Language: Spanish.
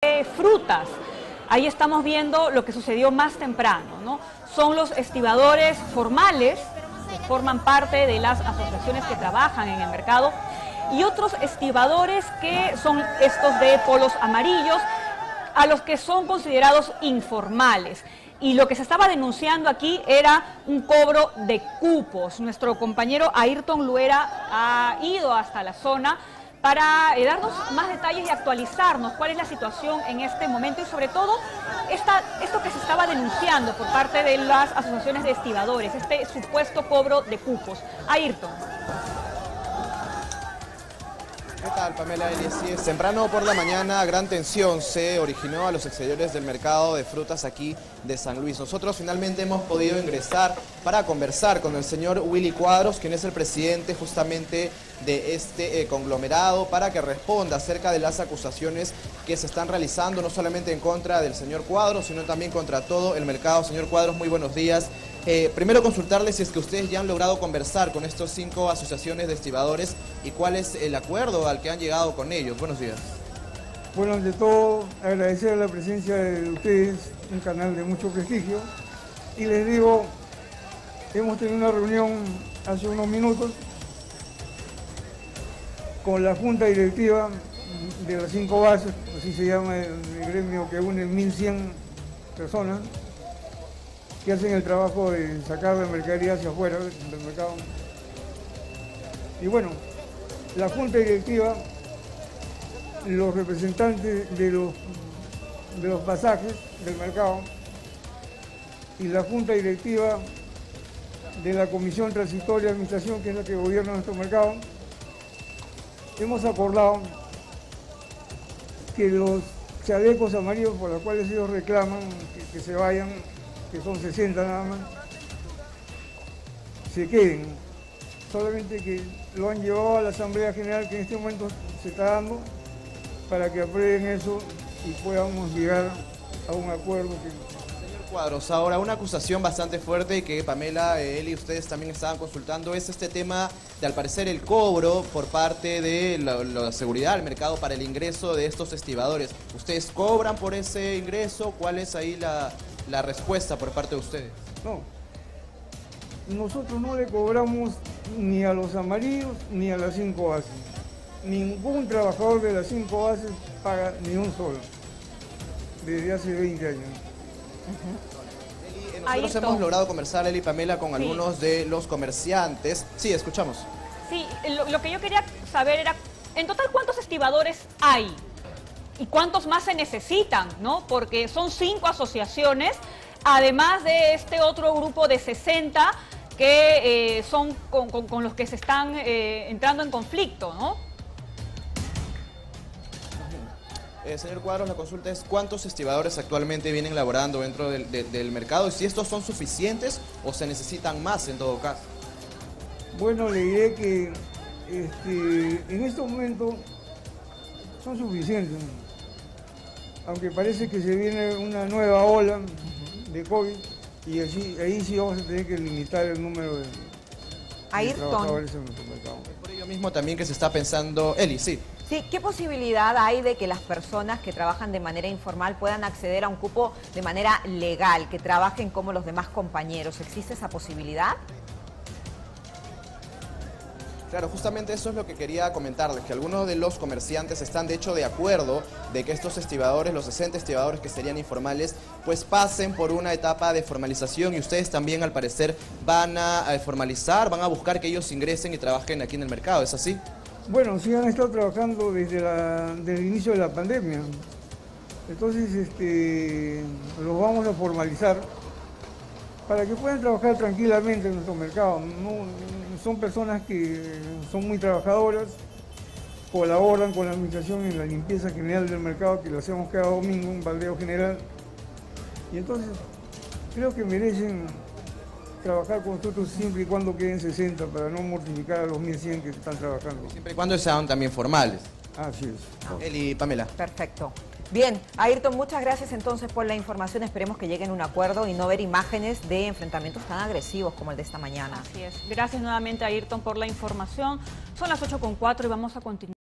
Frutas. Ahí estamos viendo lo que sucedió más temprano, ¿no? Son los estibadores formales, que forman parte de las asociaciones que trabajan en el mercado, y otros estibadores que son estos de polos amarillos, a los que son considerados informales. Y lo que se estaba denunciando aquí era un cobro de cupos. Nuestro compañero Ayrton Luera ha ido hasta la zona para darnos más detalles y actualizarnos cuál es la situación en este momento y sobre todo esto que se estaba denunciando por parte de las asociaciones de estibadores, este supuesto cobro de cupos. Ayrton. ¿Qué tal, Pamela? Temprano por la mañana, gran tensión se originó a los exteriores del mercado de frutas aquí de San Luis. Nosotros finalmente hemos podido ingresar para conversar con el señor Willy Cuadros, quien es el presidente justamente de este conglomerado, para que responda acerca de las acusaciones que se están realizando, no solamente en contra del señor Cuadros, sino también contra todo el mercado. Señor Cuadros, muy buenos días. Primero consultarles si es que ustedes ya han logrado conversar con estos 5 asociaciones de estibadores y cuál es el acuerdo al que han llegado con ellos. Buenos días. Bueno, ante todo, agradecer la presencia de ustedes, un canal de mucho prestigio, y les digo, hemos tenido una reunión hace unos minutos con la junta directiva de las 5 bases, así se llama el gremio que une 1.100 personas, que hacen el trabajo de sacar la mercadería hacia afuera del mercado. Y bueno, la junta directiva, los representantes de los pasajes del mercado y la junta directiva de la Comisión Transitoria de Administración, que es la que gobierna nuestro mercado, hemos acordado que los chalecos amarillos por los cuales ellos reclaman que se vayan, que son 60 nada más, se queden. Solamente que lo han llevado a la Asamblea General, que en este momento se está dando, para que aprueben eso y podamos llegar a un acuerdo. Señor Cuadros, ahora una acusación bastante fuerte y que Pamela, él y ustedes también estaban consultando, es este tema de, al parecer, el cobro por parte de la seguridad del mercado para el ingreso de estos estibadores. ¿Ustedes cobran por ese ingreso? ¿Cuál es ahí la respuesta por parte de ustedes? No, nosotros no le cobramos ni a los amarillos ni a las 5 bases. Ningún trabajador de las 5 bases paga ni un solo, desde hace 20 años. Nosotros hemos logrado conversar, Eli y Pamela, con algunos de los comerciantes. Sí, escuchamos. Sí, lo que yo quería saber era, en total, ¿cuántos estibadores hay? ¿Y cuántos más se necesitan, no? Porque son 5 asociaciones, además de este otro grupo de 60 que son con los que se están entrando en conflicto, ¿no? Señor Cuadros, la consulta es ¿cuántos estibadores actualmente vienen laborando dentro del mercado? Y si estos son suficientes o se necesitan más en todo caso. Bueno, le diré que en estos momentos son suficientes, aunque parece que se viene una nueva ola de COVID y ahí sí vamos a tener que limitar el número de trabajadores en nuestro mercado. Es por ello mismo también que se está pensando, Eli, sí. Sí, ¿qué posibilidad hay de que las personas que trabajan de manera informal puedan acceder a un cupo de manera legal, que trabajen como los demás compañeros? ¿Existe esa posibilidad? Claro, justamente eso es lo que quería comentarles, que algunos de los comerciantes están de hecho de acuerdo de que estos estibadores, los 60 estibadores que serían informales, pues pasen por una etapa de formalización y ustedes también al parecer van a formalizar, van a buscar que ellos ingresen y trabajen aquí en el mercado, ¿es así? Bueno, sí han estado trabajando desde el inicio de la pandemia, entonces los vamos a formalizar para que puedan trabajar tranquilamente en nuestro mercado. Son personas que son muy trabajadoras, colaboran con la administración en la limpieza general del mercado, que lo hacemos cada domingo, un baldeo general, y entonces creo que merecen trabajar con nosotros siempre y cuando queden 60 para no mortificar a los 1.100 que están trabajando. Siempre y cuando sean también formales. Así es. Eli y Pamela. Perfecto. Bien, Ayrton, muchas gracias entonces por la información. Esperemos que lleguen a un acuerdo y no ver imágenes de enfrentamientos tan agresivos como el de esta mañana. Así es. Gracias nuevamente, Ayrton, por la información. Son las 8:04 y vamos a continuar.